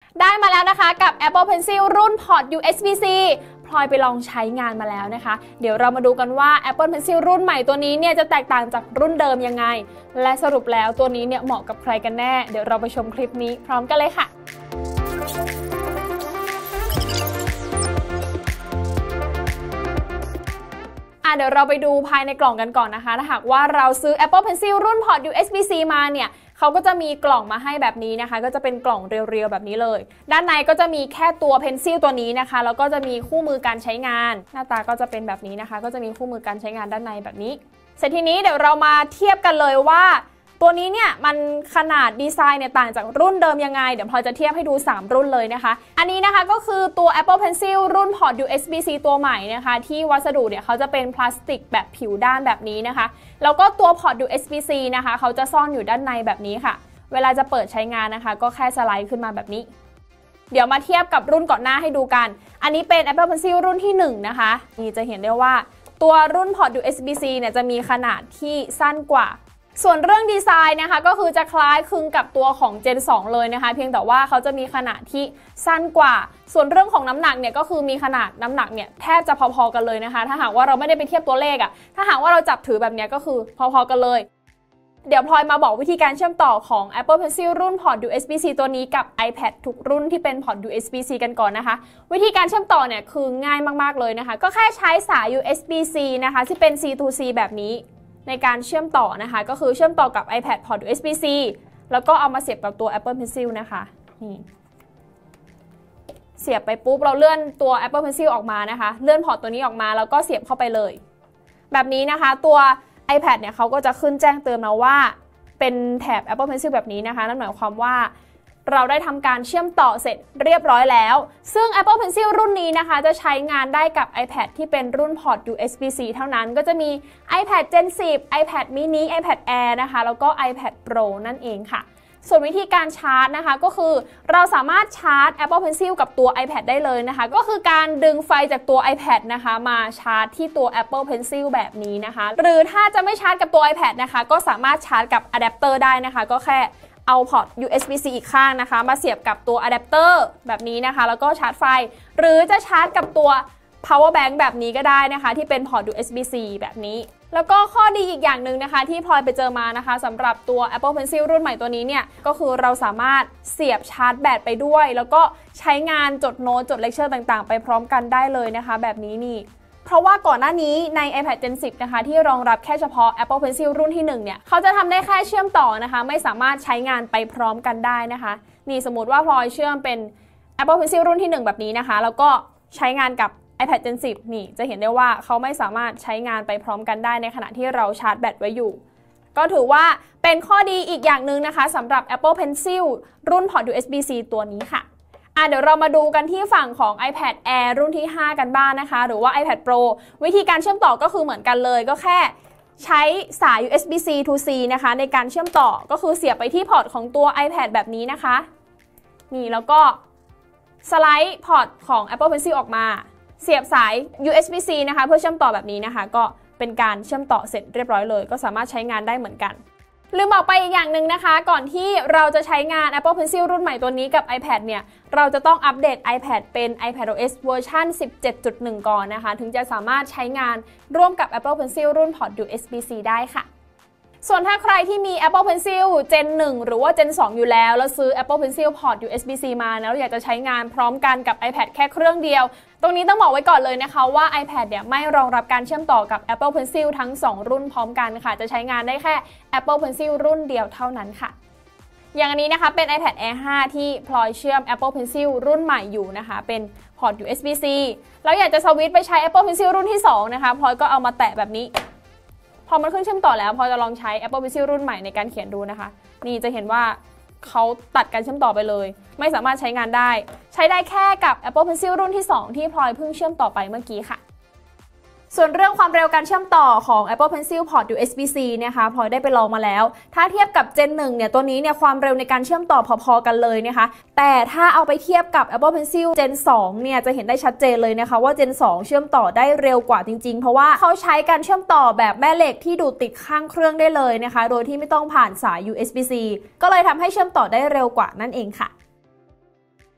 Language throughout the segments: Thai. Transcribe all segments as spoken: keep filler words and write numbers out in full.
ได้มาแล้วนะคะกับ Apple Pencil รุ่น Port ยู เอส บี ซี พลอยไปลองใช้งานมาแล้วนะคะเดี๋ยวเรามาดูกันว่า Apple Pencil รุ่นใหม่ตัวนี้เนี่ยจะแตกต่างจากรุ่นเดิมยังไงและสรุปแล้วตัวนี้เนี่ยเหมาะกับใครกันแน่เดี๋ยวเราไปชมคลิปนี้พร้อมกันเลยค่ะเดี๋ยวเราไปดูภายในกล่องกันก่อนนะคะถ้าหากว่าเราซื้อ Apple Pencil รุ่น Port ยู เอส บี ซี มาเนี่ยเขาก็จะมีกล่องมาให้แบบนี้นะคะก็จะเป็นกล่องเรียวๆแบบนี้เลยด้านในก็จะมีแค่ตัว Pencil ตัวนี้นะคะแล้วก็จะมีคู่มือการใช้งานหน้าตาก็จะเป็นแบบนี้นะคะก็จะมีคู่มือการใช้งานด้านในแบบนี้เสร็จทีนี้เดี๋ยวเรามาเทียบกันเลยว่าตัวนี้เนี่ยมันขนาดดีไซน์เนี่ยต่างจากรุ่นเดิมยังไงเดี๋ยวพลอยจะเทียบให้ดูสามรุ่นเลยนะคะอันนี้นะคะก็คือตัว Apple Pencil รุ่น Port ยู เอส บี ซี ตัวใหม่นะคะที่วัสดุเนี่ยเขาจะเป็นพลาสติกแบบผิวด้านแบบนี้นะคะแล้วก็ตัว Port ยู เอส บี ซี นะคะเขาจะซ่อนอยู่ด้านในแบบนี้ค่ะเวลาจะเปิดใช้งานนะคะก็แค่สไลด์ขึ้นมาแบบนี้เดี๋ยวมาเทียบกับรุ่นก่อนหน้าให้ดูกันอันนี้เป็น Apple Pencil รุ่นที่หนึ่งนะคะนี่จะเห็นได้ว่าตัวรุ่น Port ยู เอส บี ซี เนี่ยจะมีขนาดที่สั้นกว่าส่วนเรื่องดีไซน์นะคะก็คือจะคล้ายคลึงกับตัวของ เจน สอง เลยนะคะเพียงแต่ว่าเขาจะมีขนาดที่สั้นกว่าส่วนเรื่องของน้ำหนักเนี่ยก็คือมีขนาดน้ำหนักเนี่ยแทบจะพอๆกันเลยนะคะถ้าหากว่าเราไม่ได้ไปเทียบตัวเลขอะถ้าหากว่าเราจับถือแบบนี้ก็คือพอๆกันเลยเดี๋ยวพลอยมาบอกวิธีการเชื่อมต่อของ Apple Pencil รุ่น Port ยู เอส บี ซี ตัวนี้กับ iPad ทุกรุ่นที่เป็น Port ยู เอส บี ซี กันก่อนนะคะวิธีการเชื่อมต่อเนี่ยคือง่ายมากๆเลยนะคะก็แค่ใช้สาย ยู เอส บี ซี นะคะที่เป็น ซี ทู ซี แบบนี้ในการเชื่อมต่อนะคะก็คือเชื่อมต่อกับ iPad Port ยู เอส บี ซี แล้วก็เอามาเสียบกับตัว Apple Pencil นะคะนี่เสียบไปปุ๊บเราเลื่อนตัว Apple Pencil ออกมานะคะเลื่อนพอร์ตตัวนี้ออกมาแล้วก็เสียบเข้าไปเลยแบบนี้นะคะตัว iPad เนี่ยเขาก็จะขึ้นแจ้งเตือนมาว่าเป็นแถบ Apple Pencil แบบนี้นะคะนั่นหมายความว่าเราได้ทำการเชื่อมต่อเสร็จเรียบร้อยแล้วซึ่ง Apple Pencil รุ่นนี้นะคะจะใช้งานได้กับ iPad ที่เป็นรุ่น Port ยู เอส บี ซี เท่านั้นก็จะมี iPad เจน สิบ iPad mini iPad Air นะคะแล้วก็ iPad Pro นั่นเองค่ะส่วนวิธีการชาร์จนะคะก็คือเราสามารถชาร์จ Apple Pencil กับตัว iPad ได้เลยนะคะก็คือการดึงไฟจากตัว iPad นะคะมาชาร์จที่ตัว Apple Pencil แบบนี้นะคะหรือถ้าจะไม่ชาร์จกับตัว iPad นะคะก็สามารถชาร์จกับอะแดปเตอร์ได้นะคะก็แค่เอาพอร์ต ยู เอส บี ซี อีกข้างนะคะมาเสียบกับตัวอะแดปเตอร์แบบนี้นะคะแล้วก็ชาร์จไฟหรือจะชาร์จกับตัว power bank แบบนี้ก็ได้นะคะที่เป็นพอร์ต ยู เอส บี ซี แบบนี้แล้วก็ข้อดีอีกอย่างหนึ่งนะคะที่พลอยไปเจอมานะคะสำหรับตัว Apple Pencil รุ่นใหม่ตัวนี้เนี่ยก็คือเราสามารถเสียบชาร์จแบตไปด้วยแล้วก็ใช้งานจดโน้ตจดเลคเชอร์ต่างๆไปพร้อมกันได้เลยนะคะแบบนี้นี่เพราะว่าก่อนหน้านี้ใน iPad เจน สิบ นะคะที่รองรับแค่เฉพาะ Apple Pencil รุ่นที่หนึ่งเนี่ยเขาจะทำได้แค่เชื่อมต่อนะคะไม่สามารถใช้งานไปพร้อมกันได้นะคะนี่สมมติว่าพลอยเชื่อมเป็น Apple Pencil รุ่นที่หนึ่งแบบนี้นะคะแล้วก็ใช้งานกับ iPad เจน สิบ นี่จะเห็นได้ว่าเขาไม่สามารถใช้งานไปพร้อมกันได้ในขณะที่เราชาร์จแบตไว้อยู่ก็ถือว่าเป็นข้อดีอีกอย่างหนึ่งนะคะสำหรับ Apple Pencil รุ่น Port ยู เอส บี ซี ตัวนี้ค่ะอ่ะเดี๋ยวเรามาดูกันที่ฝั่งของ iPad Air รุ่นที่ห้ากันบ้าง นะคะหรือว่า iPad Pro วิธีการเชื่อมต่อก็คือเหมือนกันเลยก็แค่ใช้สาย ยู เอส บี ซี ทู ซี นะคะในการเชื่อมต่อก็คือเสียบไปที่พอร์ตของตัว iPad แบบนี้นะคะนี่แล้วก็สไลด์พอร์ตของ Apple Pencil ออกมาเสียบสาย ยู เอส บี ซี นะคะเพื่อเชื่อมต่อแบบนี้นะคะก็เป็นการเชื่อมต่อเสร็จเรียบร้อยเลยก็สามารถใช้งานได้เหมือนกันลืมบอกไปอีกอย่างหนึ่งนะคะก่อนที่เราจะใช้งาน Apple Pencil รุ่นใหม่ตัวนี้กับ iPad เนี่ยเราจะต้องอัปเดต iPad เป็น iPadOS เวอร์ชัน สิบเจ็ดจุดหนึ่ง ก่อนนะคะถึงจะสามารถใช้งานร่วมกับ Apple Pencil รุ่น Port ยู เอส บี ซี ได้ค่ะส่วนถ้าใครที่มี Apple Pencil เจน หนึ่ง หรือว่า เจน สอง อยู่แล้วแล้วซื้อ Apple Pencil Port ยู เอส บี ซี มาแล้วอยากจะใช้งานพร้อมกันกับ iPad แค่เครื่องเดียวตรงนี้ต้องบอกไว้ก่อนเลยนะคะว่า iPad เนี่ยไม่รองรับการเชื่อมต่อกับ Apple Pencil ทั้งสองรุ่นพร้อมกันค่ะจะใช้งานได้แค่ Apple Pencil รุ่นเดียวเท่านั้นค่ะอย่างอันนี้นะคะเป็น iPad Air ห้าที่พลอยเชื่อม Apple Pencil รุ่นใหม่อยู่นะคะเป็น Port ยู เอส บี ซี แล้วอยากจะสวิตช์ไปใช้ Apple Pencil รุ่นที่สองนะคะพลอยก็เอามาแตะแบบนี้พอมันขึ้นเชื่อมต่อแล้วพอจะลองใช้ Apple Pencil รุ่นใหม่ในการเขียนดูนะคะนี่จะเห็นว่าเขาตัดการเชื่อมต่อไปเลยไม่สามารถใช้งานได้ใช้ได้แค่กับ Apple Pencil รุ่นที่สองที่พลอยเพิ่งเชื่อมต่อไปเมื่อกี้ค่ะ ส่วนเรื่องความเร็วการเชื่อมต่อของ Apple Pencil Port ยู เอส บี ซี นะคะพลอยได้ไปลองมาแล้วถ้าเทียบกับ เจน หนึ่ง เนี่ยตัวนี้เนี่ยความเร็วในการเชื่อมต่อพอๆกันเลยนะคะแต่ถ้าเอาไปเทียบกับ Apple Pencil เจน สอง เนี่ยจะเห็นได้ชัดเจนเลยนะคะว่า เจน สอง เชื่อมต่อได้เร็วกว่าจริงๆเพราะว่าเขาใช้การเชื่อมต่อแบบแม่เหล็กที่ดูดติดข้างเครื่องได้เลยนะคะโดยที่ไม่ต้องผ่านสาย ยู เอส บี ซี ก็เลยทำให้เชื่อมต่อได้เร็วกว่านั่นเองค่ะ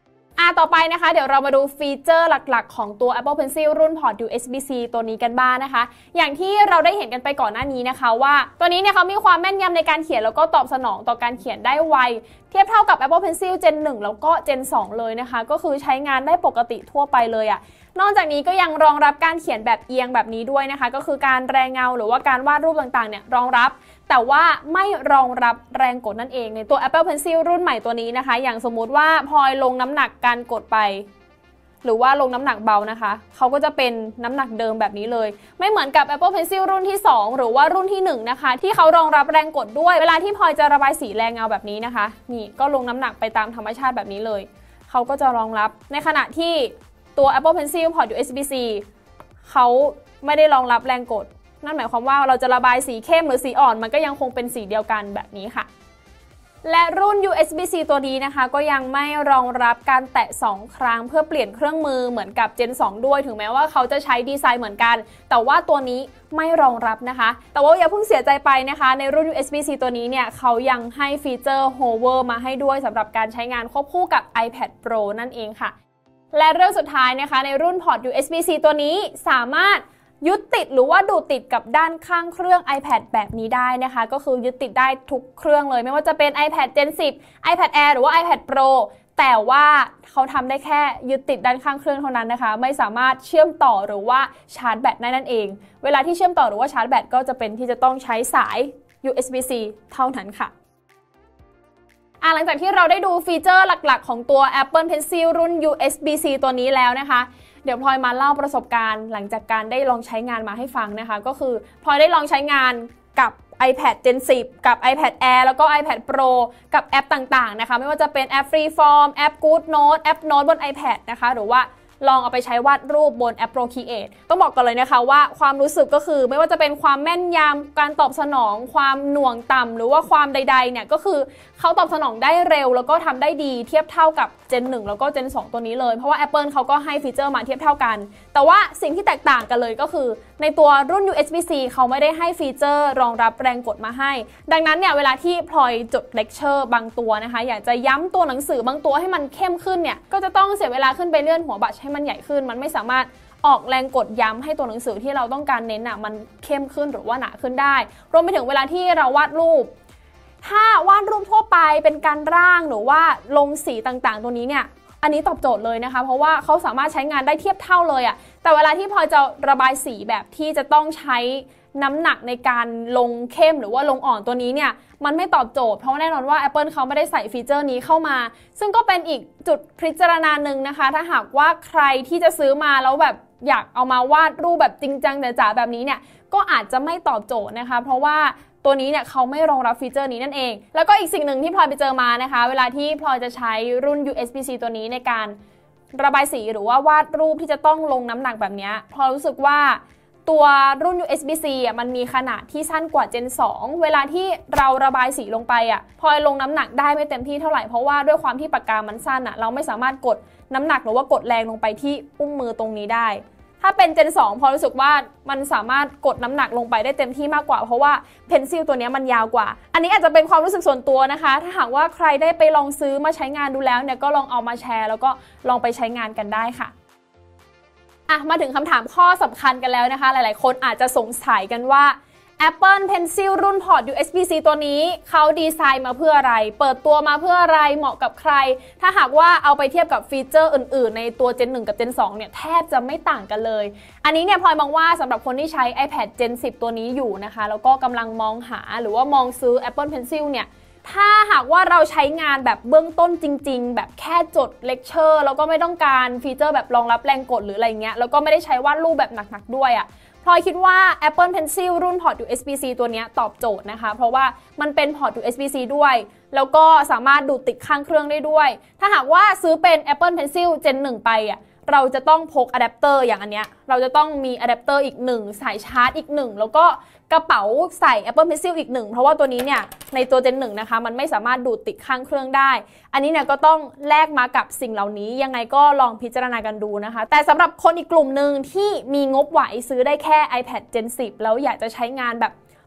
ต่อไปนะคะเดี๋ยวเรามาดูฟีเจอร์หลักๆของตัว Apple Pencil รุ่นพอร์ต ยู เอส บี ซี ตัวนี้กันบ้าง นะคะอย่างที่เราได้เห็นกันไปก่อนหน้านี้นะคะว่าตัวนี้เนี่ยเขามีความแม่นยำในการเขียนแล้วก็ตอบสนองต่อการเขียนได้ไวเทียบเท่ากับ Apple Pencil Gen หนึ่งแล้วก็ Gen สองเลยนะคะก็คือใช้งานได้ปกติทั่วไปเลยอะนอกจากนี้ก็ยังรองรับการเขียนแบบเอียงแบบนี้ด้วยนะคะก็คือการแรงเงาหรือว่าการวาดรูปต่างๆเนี่ยรองรับแต่ว่าไม่รองรับแรงกดนั่นเองในตัว Apple Pencil รุ่นใหม่ตัวนี้นะคะอย่างสมมุติว่าพลอยลงน้ำหนักการกดไปหรือว่าลงน้ำหนักเบานะคะเขาก็จะเป็นน้ำหนักเดิมแบบนี้เลยไม่เหมือนกับ Apple Pencil รุ่นที่สองหรือว่ารุ่นที่หนึ่งนะคะที่เขารองรับแรงกดด้วยเวลาที่พลอยจะระบายสีแรงเงาแบบนี้นะคะนี่ก็ลงน้ำหนักไปตามธรรมชาติแบบนี้เลยเขาก็จะรองรับในขณะที่ตัว Apple Pencil พอร์ต ยู เอส บี ซี เขาไม่ได้รองรับแรงกดนั่นหมายความว่าเราจะระบายสีเข้มหรือสีอ่อนมันก็ยังคงเป็นสีเดียวกันแบบนี้ค่ะและรุ่น ยู เอส บี ซี ตัวนี้นะคะก็ยังไม่รองรับการแตะสองครั้งเพื่อเปลี่ยนเครื่องมือเหมือนกับ Gen สองด้วยถึงแม้ว่าเขาจะใช้ดีไซน์เหมือนกันแต่ว่าตัวนี้ไม่รองรับนะคะแต่ว่าอย่าเพิ่งเสียใจไปนะคะในรุ่น ยู เอส บี ซี ตัวนี้เนี่ยเขายังให้ฟีเจอร์ Hover มาให้ด้วยสำหรับการใช้งานควบคู่กับ iPad Pro นั่นเองค่ะและเรื่องสุดท้ายนะคะในรุ่นพอร์ต ยู เอส บี ซี ตัวนี้สามารถยึดติดหรือว่าดูดติดกับด้านข้างเครื่อง iPad แบบนี้ได้นะคะก็คือยึดติดได้ทุกเครื่องเลยไม่ว่าจะเป็น iPad Gen สิบ iPad Air หรือว่า iPad Pro แต่ว่าเขาทำได้แค่ยึดติดด้านข้างเครื่องเท่านั้นนะคะไม่สามารถเชื่อมต่อหรือว่าชาร์จแบตได้นั่นเองเวลาที่เชื่อมต่อหรือว่าชาร์จแบตก็จะเป็นที่จะต้องใช้สาย ยู เอส บี ซี เท่านั้นค่ะอ่ะหลังจากที่เราได้ดูฟีเจอร์หลักๆของตัว Apple Pencil รุ่น ยู เอส บี ซี ตัวนี้แล้วนะคะเดี๋ยวพลอยมาเล่าประสบการณ์หลังจากการได้ลองใช้งานมาให้ฟังนะคะก็คือพลอยได้ลองใช้งานกับ iPad Gen สิบ กับ iPad Air แล้วก็ iPad Pro กับแอปต่างๆนะคะไม่ว่าจะเป็นแอป Freeform แอป GoodNote แอป Note บน iPad นะคะหรือว่าลองเอาไปใช้วาดรูปบนแอป Procreate ต้องบอกกันเลยนะคะว่าความรู้สึกก็คือไม่ว่าจะเป็นความแม่นยำการตอบสนองความหน่วงต่ำหรือว่าความใดๆเนี่ยก็คือเขาตอบสนองได้เร็วแล้วก็ทำได้ดีเทียบเท่ากับ Gen หนึ่งแล้วก็ Gen สองตัวนี้เลยเพราะว่า Apple เขาก็ให้ฟีเจอร์มาเทียบเท่ากันแต่ว่าสิ่งที่แตกต่างกันเลยก็คือในตัวรุ่น ยู เอส บี ซี เขาไม่ได้ให้ฟีเจอร์รองรับแรงกดมาให้ดังนั้นเนี่ยเวลาที่พลอยจดเลคเชอร์บางตัวนะคะอยากจะย้ำตัวหนังสือบางตัวให้มันเข้มขึ้นเนี่ยก็จะต้องเสียเวลาขึ้นไปเลื่อนหัวบัตรให้มันใหญ่ขึ้นมันไม่สามารถออกแรงกดย้ำให้ตัวหนังสือที่เราต้องการเน้นอ่ะมันเข้มขึ้นหรือว่าหนาขึ้นได้รวมไปถึงเวลาที่เราวาดรูปถ้าวาดรูปทั่วไปเป็นการร่างหรือว่าลงสีต่างๆตัวนี้เนี่ยอันนี้ตอบโจทย์เลยนะคะเพราะว่าเขาสามารถใช้งานได้เทียบเท่าเลยอ่ะแต่เวลาที่พอจะระบายสีแบบที่จะต้องใช้น้ำหนักในการลงเข้มหรือว่าลงอ่อนตัวนี้เนี่ยมันไม่ตอบโจทย์เพราะแน่นอนว่า Apple เขาไม่ได้ใส่ฟีเจอร์นี้เข้ามาซึ่งก็เป็นอีกจุดพิจารณาหนึ่งนะคะถ้าหากว่าใครที่จะซื้อมาแล้วแบบอยากเอามาวาดรูปแบบจริงจังจ๋าๆแบบนี้เนี่ยก็อาจจะไม่ตอบโจทย์นะคะเพราะว่าตัวนี้เนี่ยเขาไม่รองรับฟีเจอร์นี้นั่นเองแล้วก็อีกสิ่งหนึ่งที่พลอยไปเจอมานะคะเวลาที่พลอยจะใช้รุ่น ยู เอส บี ซี ตัวนี้ในการระบายสีหรือว่าวาดรูปที่จะต้องลงน้ำหนักแบบนี้พลอยรู้สึกว่าตัวรุ่น ยู เอส บี ซี อ่ะมันมีขนาดที่สั้นกว่า Gen สอง เวลาที่เราระบายสีลงไปอ่ะพลอยลงน้ำหนักได้ไม่เต็มที่เท่าไหร่เพราะว่าด้วยความที่ปากกามันสั้นอ่ะเราไม่สามารถกดน้ำหนักหรือว่ากดแรงลงไปที่อุ้งมือตรงนี้ได้ถ้าเป็น Gen สอง พอรู้สึกว่ามันสามารถกดน้ำหนักลงไปได้เต็มที่มากกว่าเพราะว่าเพนซิลตัวนี้มันยาวกว่าอันนี้อาจจะเป็นความรู้สึกส่วนตัวนะคะถ้าหากว่าใครได้ไปลองซื้อมาใช้งานดูแล้วเนี่ยก็ลองเอามาแชร์แล้วก็ลองไปใช้งานกันได้ค่ะอ่ะมาถึงคำถามข้อสำคัญกันแล้วนะคะหลายๆคนอาจจะสงสัยกันว่า Apple Pencil รุ่นพอร์ต ยู เอส บี ซี ตัวนี้เขาดีไซน์มาเพื่ออะไรเปิดตัวมาเพื่ออะไรเหมาะกับใครถ้าหากว่าเอาไปเทียบกับฟีเจอร์อื่นๆในตัว Gen หนึ่ง กับ Gen สอง เนี่ยแทบจะไม่ต่างกันเลยอันนี้เนี่ยพลอยมองว่าสำหรับคนที่ใช้ iPad Gen สิบ ตัวนี้อยู่นะคะแล้วก็กำลังมองหาหรือว่ามองซื้อ Apple Pencil เนี่ยถ้าหากว่าเราใช้งานแบบเบื้องต้นจริงๆแบบแค่จดเลคเชอร์แล้วก็ไม่ต้องการฟีเจอร์แบบรองรับแรงกดหรืออะไรเงี้ยแล้วก็ไม่ได้ใช้วาดรูปแบบหนักๆด้วยอ่ะพลอยคิดว่า Apple Pencil รุ่นพอร์ต ยู เอส บี ซี ตัวนี้ตอบโจทย์นะคะเพราะว่ามันเป็นพอร์ต ยู เอส บี ซี ด้วยแล้วก็สามารถดูดติดข้างเครื่องได้ด้วยถ้าหากว่าซื้อเป็น Apple Pencil Gen หนึ่ง ไปอ่ะเราจะต้องพกอะแดปเตอร์อย่างอันเนี้ยเราจะต้องมีอะแดปเตอร์อีกหนึ่งสายชาร์จอีกหนึ่งแล้วก็กระเป๋าใส่ Apple Pencil อีกหนึ่งเพราะว่าตัวนี้เนี่ยในตัว Gen หนึ่ง นะคะมันไม่สามารถดูดติดข้างเครื่องได้อันนี้เนี่ยก็ต้องแลกมากับสิ่งเหล่านี้ยังไงก็ลองพิจารณากันดูนะคะแต่สำหรับคนอีกกลุ่มหนึ่งที่มีงบไหวซื้อได้แค่ iPad Gen สิบ แล้วอยากจะใช้งานแบบ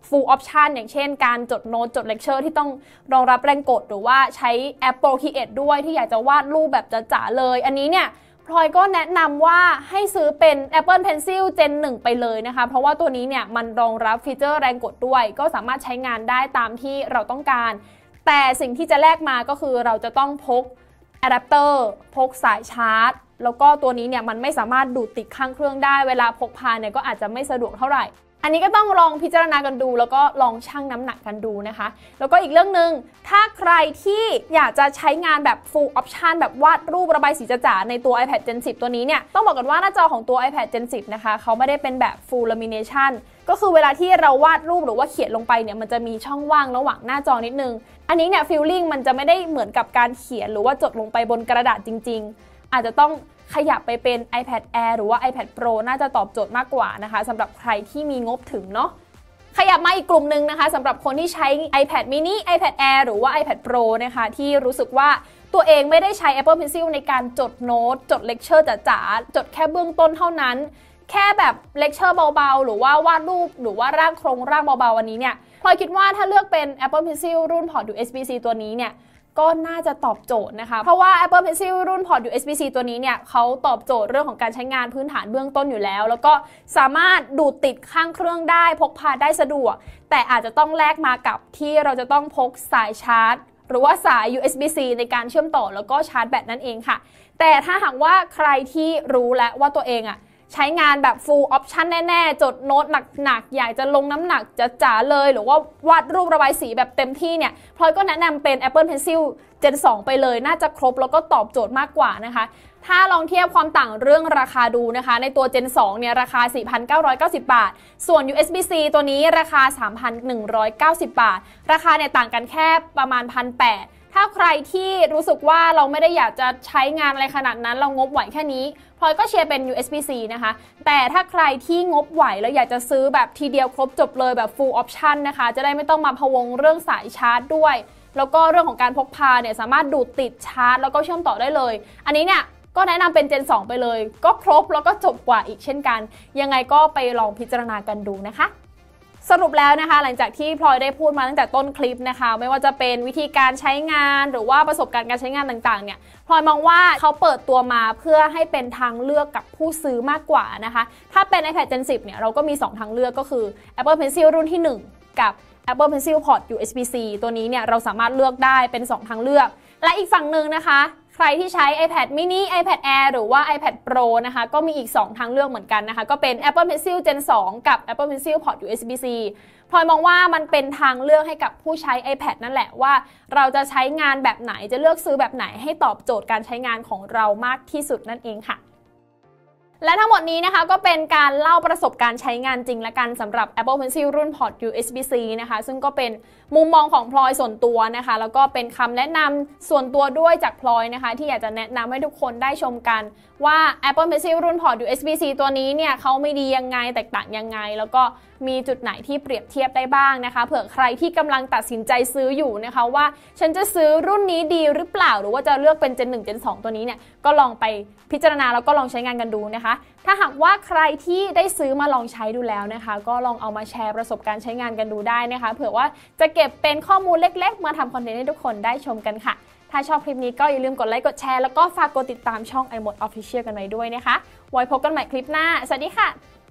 full option อย่างเช่นการจดโน้ตจดเลคเชอร์ที่ต้องรองรับแรงกดหรือว่าใช้แอป Procreate ด้วยที่อยากจะวาดรูปแบบจ๋าๆเลยอันนี้เนี่ยพลอยก็แนะนำว่าให้ซื้อเป็น Apple Pencil Gen หนึ่งไปเลยนะคะเพราะว่าตัวนี้เนี่ยมันรองรับฟีเจอร์แรงกดด้วยก็สามารถใช้งานได้ตามที่เราต้องการแต่สิ่งที่จะแลกมาก็คือเราจะต้องพกอะแดปเตอร์พกสายชาร์จแล้วก็ตัวนี้เนี่ยมันไม่สามารถดูดติดข้างเครื่องได้เวลาพกพาเนี่ยก็อาจจะไม่สะดวกเท่าไหร่อันนี้ก็ต้องลองพิจารณากันดูแล้วก็ลองชั่งน้ำหนักกันดูนะคะแล้วก็อีกเรื่องหนึ่งถ้าใครที่อยากจะใช้งานแบบ full option แบบวาดรูประบายสีจ๋าๆในตัว iPad Gen สิบตัวนี้เนี่ยต้องบอกกันว่าหน้าจอของตัว iPad Gen สิบนะคะเขาไม่ได้เป็นแบบ full lamination ก็คือเวลาที่เราวาดรูปหรือว่าเขียนลงไปเนี่ยมันจะมีช่องว่างระหว่างหน้าจอนิดนึงอันนี้เนี่ย feeling มันจะไม่ได้เหมือนกับการเขียนหรือว่าจดลงไปบนกระดาษจริงๆอาจจะต้องขยับไปเป็น iPad Air หรือว่า iPad Pro น่าจะตอบโจทย์มากกว่านะคะสำหรับใครที่มีงบถึงเนาะขยับมาอีกกลุ่มหนึ่งนะคะสำหรับคนที่ใช้ iPad mini iPad Air หรือว่า iPad Pro นะคะที่รู้สึกว่าตัวเองไม่ได้ใช้ Apple Pencil ในการจดโน้ตจดเลคเชอร์จ๋าๆจดแค่เบื้องต้นเท่านั้นแค่แบบเลคเชอร์เบาๆหรือว่าวาดรูปหรือว่าร่างโครงร่างเบาๆวันนี้เนี่ยพลอยคิดว่าถ้าเลือกเป็น Apple Pencil รุ่นพอร์ต ยู เอส บี ซี ตัวนี้เนี่ยก็น่าจะตอบโจทย์นะคะเพราะว่า Apple Pencil รุ่นพอร์ต ยู เอส บี ซี ตัวนี้เนี่ยเขาตอบโจทย์เรื่องของการใช้งานพื้นฐานเบื้องต้นอยู่แล้วแล้วก็สามารถดูดติดข้างเครื่องได้พกพาได้สะดวกแต่อาจจะต้องแลกมากับที่เราจะต้องพกสายชาร์จหรือว่าสาย ยู เอส บี ซี ในการเชื่อมต่อแล้วก็ชาร์จแบตนั่นเองค่ะแต่ถ้าหากว่าใครที่รู้แล้วว่าตัวเองอะใช้งานแบบ full option แน่ๆจดโน้ตหนักๆอยากจะลงน้ำหนักจ๋าๆเลยหรือว่าวาดรูประบายสีแบบเต็มที่เนี่ยพลอยก็แนะนำเป็น Apple Pencil Gen สองไปเลยน่าจะครบแล้วก็ตอบโจทย์มากกว่านะคะถ้าลองเทียบความต่างเรื่องราคาดูนะคะในตัว Gen สองเนี่ยราคา สี่พันเก้าร้อยเก้าสิบ บาทส่วน ยู เอส บี ซี ตัวนี้ราคา สามพันหนึ่งร้อยเก้าสิบ บาทราคาเนี่ยต่างกันแค่ประมาณ หนึ่งพันแปดร้อยถ้าใครที่รู้สึกว่าเราไม่ได้อยากจะใช้งานอะไรขนาดนั้นเรางบไหวแค่นี้พลอยก็เชียร์เป็น ยู เอส บี ซี นะคะแต่ถ้าใครที่งบไหวแล้วอยากจะซื้อแบบทีเดียวครบจบเลยแบบ full option นะคะจะได้ไม่ต้องมาพะวงเรื่องสายชาร์จด้วยแล้วก็เรื่องของการพกพาเนี่ยสามารถดูดติดชาร์จแล้วก็เชื่อมต่อได้เลยอันนี้เนี่ยก็แนะนำเป็น Gen สองไปเลยก็ครบแล้วก็จบกว่าอีกเช่นกันยังไงก็ไปลองพิจารณากันดูนะคะสรุปแล้วนะคะหลังจากที่พลอยได้พูดมาตั้งแต่ต้นคลิปนะคะไม่ว่าจะเป็นวิธีการใช้งานหรือว่าประสบการณ์การใช้งานต่างๆเนี่ยพลอยมองว่าเขาเปิดตัวมาเพื่อให้เป็นทางเลือกกับผู้ซื้อมากกว่านะคะถ้าเป็น iPad Gen สิบเนี่ยเราก็มี สอง ทางเลือกก็คือ Apple Pencil รุ่นที่ หนึ่ง กับ Apple Pencil Port ยู เอส บี ซี ตัวนี้เนี่ยเราสามารถเลือกได้เป็น สอง ทางเลือกและอีกฝั่งหนึ่งนะคะใครที่ใช้ iPad mini iPad Air หรือว่า iPad Pro นะคะก็มีอีก สอง ทางเลือกเหมือนกันนะคะก็เป็น Apple Pencil Gen สอง กับ Apple Pencil Port ยู เอส บี ซี พลอยมองว่ามันเป็นทางเลือกให้กับผู้ใช้ iPad นั่นแหละว่าเราจะใช้งานแบบไหนจะเลือกซื้อแบบไหนให้ตอบโจทย์การใช้งานของเรามากที่สุดนั่นเองค่ะและทั้งหมดนี้นะคะก็เป็นการเล่าประสบการณ์ใช้งานจริงและกันสำหรับ Apple Pencil รุ่น Port ยู เอส บี ซี นะคะซึ่งก็เป็นมุมมองของพลอยส่วนตัวนะคะแล้วก็เป็นคำแนะนำส่วนตัวด้วยจากพลอยนะคะที่อยากจะแนะนำให้ทุกคนได้ชมกันว่า Apple Pencil รุ่น Port ยู เอส บี ซี ตัวนี้เนี่ยเขาไม่ดียังไงแตกต่างยังไงแล้วก็มีจุดไหนที่เปรียบเทียบได้บ้างนะคะเผื่อใครที่กำลังตัดสินใจซื้ออยู่นะคะว่าฉันจะซื้อรุ่นนี้ดีหรือเปล่าหรือว่าจะเลือกเป็น Gen หนึ่ง Gen สอง ตัวนี้เนี่ยก็ลองไปพิจารณาแล้วก็ลองใช้งานกันดูนะคะถ้าหากว่าใครที่ได้ซื้อมาลองใช้ดูแล้วนะคะก็ลองเอามาแชร์ประสบการณ์ใช้งานกันดูได้นะคะเผื่อว่าจะเก็บเป็นข้อมูลเล็กๆมาทำคอนเทนต์ให้ทุกคนได้ชมกันค่ะถ้าชอบคลิปนี้ก็อย่าลืมกดไลค์กดแชร์แล้วก็ฝากกดติดตามช่อง iMode Official กันไว้ด้วยนะคะไว้พบกันใหม่คลิปหน้าสวัสดีค่ะ